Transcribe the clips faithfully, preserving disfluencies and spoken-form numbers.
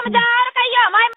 समझा और कहिए हमारी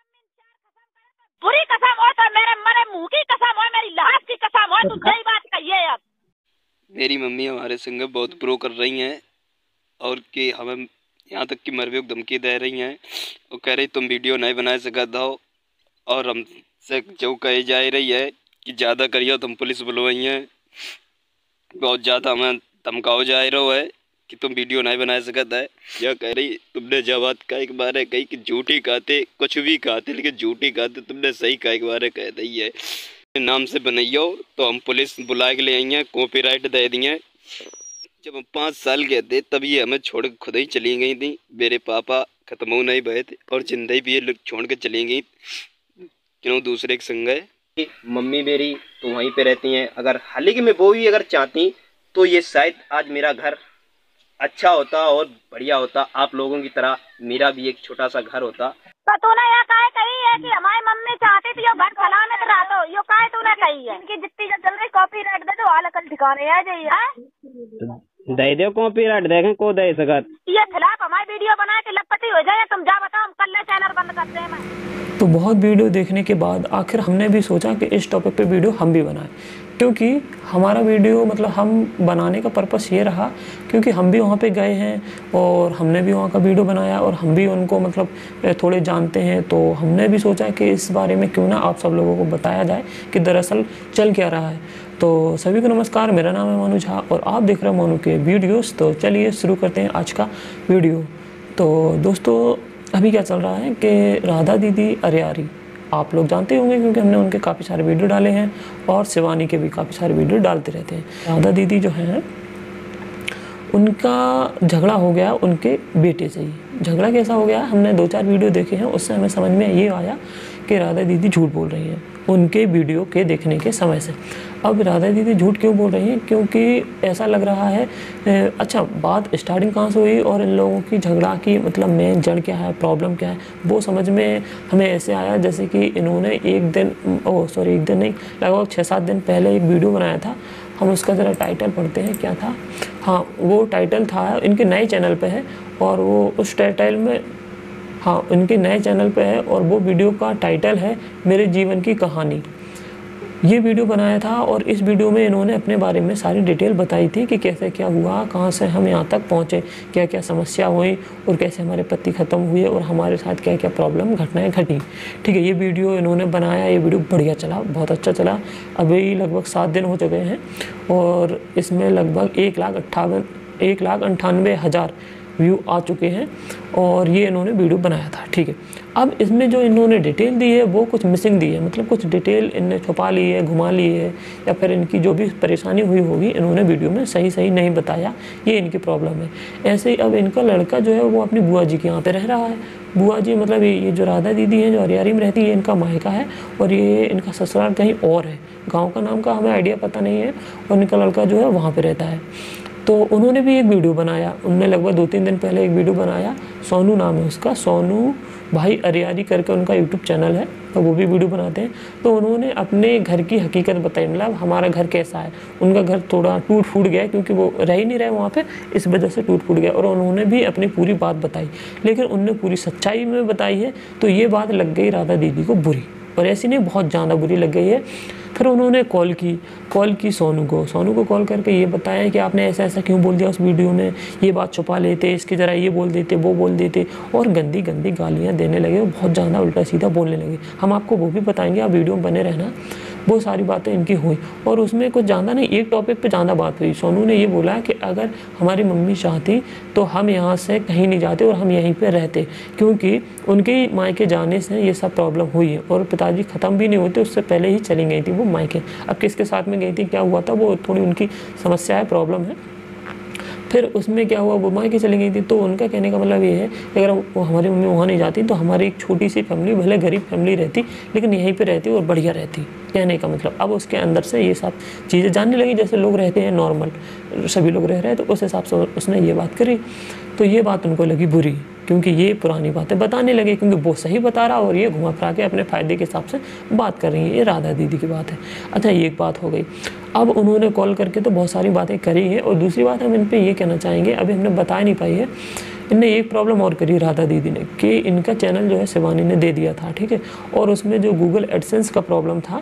बुरी कसम हो तो मेरे मरे मुंह की कसम हो, मेरी लाश की कसम हो, तुम सही बात कहिए। अब मेरी मम्मी हमारे संग बहुत प्रो कर रही हैं और कि हमें यहाँ तक कि मरवे को धमकी दे रही हैं और कह रही तुम वीडियो नहीं बना सकते हो, और हमसे जो कही जा रही है कि ज़्यादा करियो तुम पुलिस बुलवाई हैं, बहुत ज़्यादा हमें धमकाओ जा रहा है कि तुम वीडियो नहीं बना सकता है। यह कह रही तुमने जब बात का एक बार कही कि झूठी कहते कुछ भी कहते लेकिन झूठी कहते, तुमने सही का एक बार कह दी है नाम से बनाइयो तो हम पुलिस बुला के ले आई हैं, कॉपीराइट दे दिए। जब हम पाँच साल के थे तभी हमें छोड़ के खुद ही चली गई थी, मेरे पापा खत्म हो नहीं भये थे और जिंदगी भी ये लोग छोड़ के चली गई क्यों दूसरे के संग है। मम्मी मेरी तो वहीं पे रहती हैं, अगर हालांकि मैं वो भी अगर चाहती तो ये शायद आज मेरा घर अच्छा होता और बढ़िया होता, आप लोगों की तरह मेरा भी एक छोटा सा घर होता। तो तूने यह कहे कही है कि हमारी मम्मी चाहती थी यो घर सलामत रहा, तो यो कहे तूने कही है इनकी जितनी जो चल रही कॉपीराइट दे दो, हाल कल ठिकाने आ जाइए दे दो कॉपीराइट, देखें को दे सकत ये खिलाफ हमारी वीडियो बना के लपटी हो जाए, तुम जा बताओ हम कल चैनल बंद करते हैं। तो बहुत वीडियो देखने के बाद आखिर हमने भी सोचा कि इस टॉपिक पे वीडियो हम भी बनाएं, क्योंकि हमारा वीडियो मतलब हम बनाने का पर्पस ये रहा क्योंकि हम भी वहाँ पे गए हैं और हमने भी वहाँ का वीडियो बनाया और हम भी उनको मतलब थोड़े जानते हैं, तो हमने भी सोचा कि इस बारे में क्यों ना आप सब लोगों को बताया जाए कि दरअसल चल क्या रहा है। तो सभी को नमस्कार, मेरा नाम है मनु झा और आप देख रहे हैं मनु के वीडियोस। तो चलिए शुरू करते हैं आज का वीडियो। तो दोस्तों अभी क्या चल रहा है कि राधा दीदी अरियारी आप लोग जानते होंगे क्योंकि हमने उनके काफ़ी सारे वीडियो डाले हैं और शिवानी के भी काफ़ी सारे वीडियो डालते रहते हैं। राधा दीदी जो हैं उनका झगड़ा हो गया उनके बेटे से ही। झगड़ा कैसा हो गया, हमने दो चार वीडियो देखे हैं, उससे हमें समझ में ये आया कि राधा दीदी झूठ बोल रही हैं उनके वीडियो के देखने के समय से। अब राधा दीदी झूठ क्यों बोल रही हैं, क्योंकि ऐसा लग रहा है अच्छा बात स्टार्टिंग कहाँ से हुई और इन लोगों की झगड़ा की मतलब मेन जड़ क्या है, प्रॉब्लम क्या है, वो समझ में हमें ऐसे आया जैसे कि इन्होंने एक दिन ओह सॉरी एक दिन नहीं लगभग छः सात दिन पहले एक वीडियो बनाया था। हम उसका ज़रा टाइटल पढ़ते हैं क्या था। हाँ वो टाइटल था, इनके नए चैनल पे है और वो उस टाइटल में हाँ इनके नए चैनल पे है और वो वीडियो का टाइटल है मेरे जीवन की कहानी। ये वीडियो बनाया था और इस वीडियो में इन्होंने अपने बारे में सारी डिटेल बताई थी कि कैसे क्या हुआ, कहाँ से हम यहाँ तक पहुँचे, क्या क्या समस्या हुई और कैसे हमारे पति ख़त्म हुए और हमारे साथ क्या क्या प्रॉब्लम घटनाएं घटी। ठीक है, ये वीडियो इन्होंने बनाया, ये वीडियो बढ़िया चला, बहुत अच्छा चला। अभी लगभग सात दिन हो चुके हैं और इसमें लगभग एक लाख अट्ठावन एक लाख अंठानवे हज़ार व्यू आ चुके हैं और ये इन्होंने वीडियो बनाया था। ठीक है, अब इसमें जो इन्होंने डिटेल दी है वो कुछ मिसिंग दी है, मतलब कुछ डिटेल इनने छुपा ली है, घुमा ली है, या फिर इनकी जो भी परेशानी हुई होगी इन्होंने वीडियो में सही सही नहीं बताया, ये इनकी प्रॉब्लम है। ऐसे ही अब इनका लड़का जो है वो अपनी बुआ जी के यहाँ पे रह रहा है। बुआ जी मतलब ये जो राधा दीदी हैं जो अरियारी में रहती है, इनका मायका है और ये इनका ससुराल कहीं और है, गाँव का नाम का हमें आइडिया पता नहीं है, और इनका लड़का जो है वहाँ पर रहता है। तो उन्होंने भी एक वीडियो बनाया, उनने लगभग दो तीन दिन पहले एक वीडियो बनाया, सोनू नाम है उसका, सोनू भाई अरियारी करके उनका यूट्यूब चैनल है, तो वो भी वीडियो बनाते हैं। तो उन्होंने अपने घर की हकीकत बताई, मतलब हमारा घर कैसा है। उनका घर थोड़ा टूट फूट गया क्योंकि वो रह ही नहीं रहे वहाँ पे, इस वजह से टूट फूट गया, और उन्होंने भी अपनी पूरी बात बताई, लेकिन उनने पूरी सच्चाई में बताई है। तो ये बात लग गई राधा दीदी को बुरी, और ऐसी नहीं बहुत ज़्यादा बुरी लग गई है। फिर उन्होंने कॉल की कॉल की सोनू को सोनू को कॉल करके ये बताया कि आपने ऐसा ऐसा क्यों बोल दिया उस वीडियो में, ये बात छुपा लेते, इसकी तरह ये बोल देते, वो बोल देते, और गंदी गंदी गालियाँ देने लगे, बहुत ज़्यादा उल्टा सीधा बोलने लगे। हम आपको वो भी बताएंगे, आप वीडियो में बने रहना। वो सारी बातें इनकी हुई और उसमें कुछ ज़्यादा नहीं, एक टॉपिक पे ज़्यादा बात हुई। सोनू ने ये बोला कि अगर हमारी मम्मी चाहती तो हम यहाँ से कहीं नहीं जाते और हम यहीं पे रहते, क्योंकि उनके मायके जाने से ये सब प्रॉब्लम हुई है और पिताजी ख़त्म भी नहीं होते, उससे पहले ही चली गई थी वो मायके। अब किसके साथ में गई थी, क्या हुआ था, वो थोड़ी उनकी समस्या है, प्रॉब्लम है। फिर उसमें क्या हुआ, वो मायके चली गई थी। तो उनका कहने का मतलब ये है कि अगर वो हमारी मम्मी वहाँ नहीं जाती तो हमारी एक छोटी सी फैमिली, भले गरीब फैमिली रहती, लेकिन यहीं पे रहती और बढ़िया रहती, कहने का मतलब। अब उसके अंदर से ये सब चीज़ें जानने लगी, जैसे लोग रहते हैं नॉर्मल, सभी लोग रह रहे हैं, तो उस हिसाब से उसने ये बात करी। तो ये बात उनको लगी बुरी, क्योंकि ये पुरानी बातें बताने लगे, क्योंकि वो सही बता रहा और ये घुमा फिरा के अपने फ़ायदे के हिसाब से बात कर रही है। ये राधा दीदी की बात है। अच्छा, ये एक बात हो गई। अब उन्होंने कॉल करके तो बहुत सारी बातें करी है, और दूसरी बात हम इन पर ये कहना चाहेंगे, अभी हमने बता नहीं पाई है इनने एक प्रॉब्लम और करी राधा दीदी ने कि इनका चैनल जो है शिवानी ने दे दिया था, ठीक है, और उसमें जो गूगल एडसेंस का प्रॉब्लम था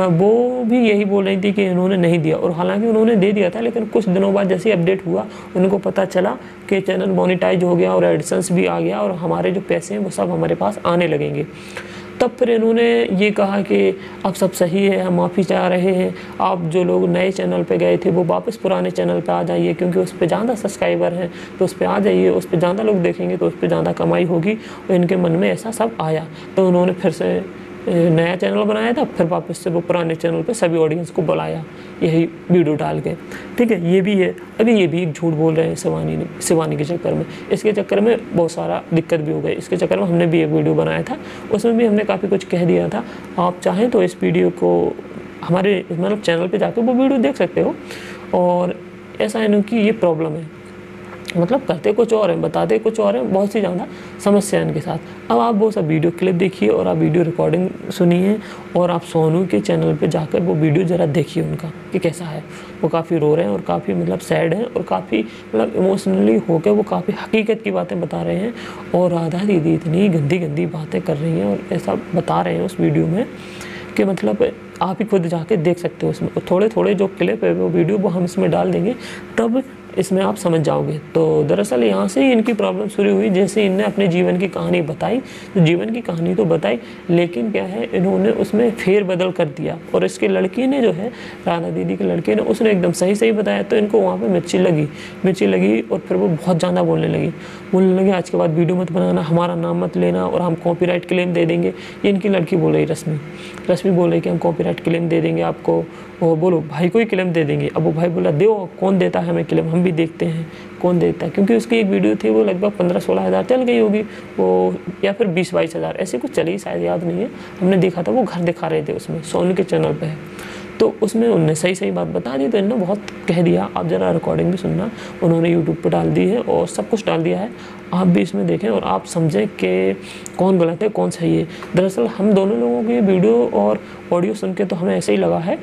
वो भी यही बोल रही थी कि इन्होंने नहीं दिया, और हालांकि उन्होंने दे दिया था, लेकिन कुछ दिनों बाद जैसे अपडेट हुआ उनको पता चला कि चैनल मोनेटाइज हो गया और एडसेंस भी आ गया और हमारे जो पैसे हैं वो सब हमारे पास आने लगेंगे। तब फिर इन्होंने ये कहा कि अब सब सही है, हम माफ़ी चाह रहे हैं, आप जो लोग नए चैनल पे गए थे वो वापस पुराने चैनल पे आ जाइए, क्योंकि उस पर ज़्यादा सब्सक्राइबर हैं, तो उस पर आ जाइए, उस पर ज़्यादा लोग देखेंगे तो उस पर ज़्यादा कमाई होगी। और इनके मन में ऐसा सब आया, तो उन्होंने फिर से नया चैनल बनाया था, फिर वापस से वो पुराने चैनल पे सभी ऑडियंस को बुलाया यही वीडियो डाल के, ठीक है। ये भी है, अभी ये भी एक झूठ बोल रहे हैं शिवानी ने, शिवानी के चक्कर में, इसके चक्कर में बहुत सारा दिक्कत भी हो गई। इसके चक्कर में हमने भी एक वीडियो बनाया था, उसमें भी हमने काफ़ी कुछ कह दिया था। आप चाहें तो इस वीडियो को हमारे मतलब चैनल पर जाकर वो वीडियो देख सकते हो। और ऐसा है ना कि ये प्रॉब्लम है, मतलब करते कुछ और हैं, बताते कुछ और हैं, बहुत सी ज़्यादा समस्या है इनके साथ। अब आप वो सब वीडियो क्लिप देखिए और आप वीडियो रिकॉर्डिंग सुनिए और आप सोनू के चैनल पे जाकर वो वीडियो ज़रा देखिए उनका कि कैसा है। वो काफ़ी रो रहे हैं और काफ़ी मतलब सैड हैं और काफ़ी मतलब इमोशनली होकर वो काफ़ी हकीकत की बातें बता रहे हैं। और राधा दीदी इतनी गंदी गंदी बातें कर रही हैं और ऐसा बता रहे हैं उस वीडियो में कि मतलब आप ही खुद जाके देख सकते हो। उसमें थोड़े थोड़े जो क्लिप है वो वीडियो वो हम इसमें डाल देंगे, तब इसमें आप समझ जाओगे। तो दरअसल यहाँ से ही इनकी प्रॉब्लम शुरू हुई, जैसे इनने अपने जीवन की कहानी बताई, तो जीवन की कहानी तो बताई, लेकिन क्या है इन्होंने उसमें फेर बदल कर दिया। और इसके लड़की ने जो है, राधा दीदी के लड़के ने, उसने एकदम सही सही बताया, तो इनको वहाँ पे मिर्ची लगी मिर्ची लगी और फिर वो बहुत ज़्यादा बोलने लगी बोलने लगी आज के बाद वीडियो मत बनाना, हमारा नाम मत लेना और हम कॉपीराइट क्लेम दे देंगे। ये इनकी लड़की बोल रही, रश्मि रश्मि बोल रही कि हम कॉपीराइट क्लेम दे देंगे आपको। वो बोलो भाई को ही क्लेम दे देंगे। अब वो भाई बोला दो, कौन देता है हमें क्लेम, हम भी देखते हैं कौन देता है, क्योंकि उसकी एक वीडियो थी वो लगभग पंद्रह सोलह हज़ार चल गई होगी वो, या फिर बीस बाईस हज़ार ऐसे कुछ चली, शायद याद नहीं है। हमने देखा था वो घर दिखा रहे थे उसमें, सोनू के चैनल पे है, तो उसमें उनने सही सही बात बता दी, तो इन्होंने बहुत कह दिया। आप ज़रा रिकॉर्डिंग भी सुनना, उन्होंने यूट्यूब पर डाल दी है और सब कुछ डाल दिया है, आप भी इसमें देखें और आप समझें कि कौन गलत है कौन सही है। दरअसल हम दोनों लोगों की वीडियो और ऑडियो सुन के तो हमें ऐसे ही लगा है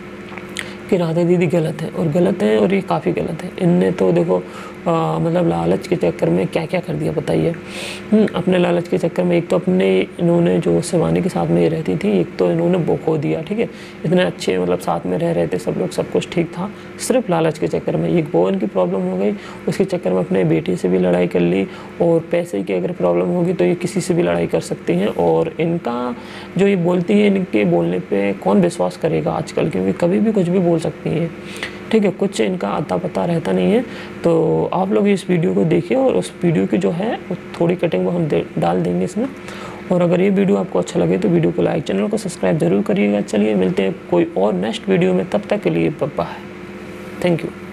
कि राधा दीदी गलत है और गलत है और ये काफ़ी गलत है। इनने तो देखो आ, मतलब लालच के चक्कर में क्या क्या कर दिया बताइए। अपने लालच के चक्कर में एक तो अपने इन्होंने जो शिवानी के साथ में ये रहती थी, एक तो इन्होंने वो खो दिया, ठीक है। इतने अच्छे मतलब साथ में रह रहे थे सब लोग, सब कुछ ठीक था, सिर्फ लालच के चक्कर में एक वो इनकी प्रॉब्लम हो गई। उसके चक्कर में अपने बेटे से भी लड़ाई कर ली, और पैसे की अगर प्रॉब्लम होगी तो ये किसी से भी लड़ाई कर सकती हैं। और इनका जो ये बोलती है, इनके बोलने पर कौन विश्वास करेगा आजकल, क्योंकि कभी भी कुछ भी बोल सकती हैं, ठीक है। कुछ इनका अता पता रहता नहीं है। तो आप लोग इस वीडियो को देखिए और उस वीडियो की जो है वो थोड़ी कटिंग वो हम डाल देंगे इसमें। और अगर ये वीडियो आपको अच्छा लगे तो वीडियो को लाइक, चैनल को सब्सक्राइब जरूर करिएगा। चलिए मिलते हैं कोई और नेक्स्ट वीडियो में, तब तक के लिए बाय बाय, थैंक यू।